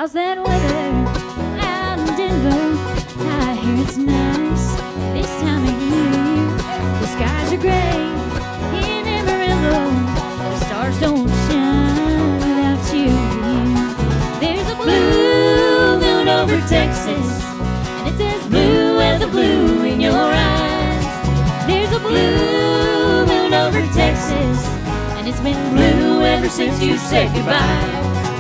How's that weather out in Denver? I hear it's nice this time of year. The skies are gray in Amarillo. The stars don't shine without you here. There's a blue moon over Texas, and it's as blue as the blue in your eyes. There's a blue moon over Texas, and it's been blue ever since you said goodbye.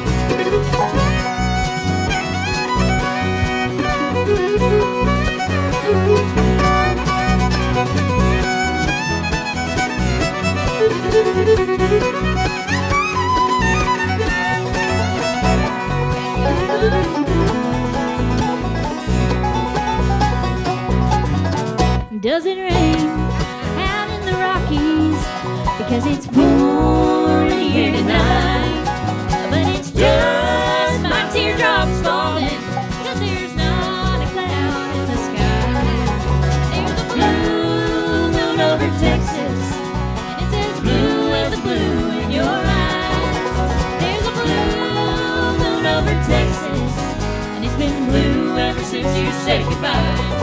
Does it rain out in the Rockies? Because it's pouring here tonight. But it's just my teardrops falling, because there's not a cloud in the sky. There's a blue moon over Texas, and it's as blue as the blue in your eyes. There's a blue moon over Texas, and it's been blue ever since you said goodbye.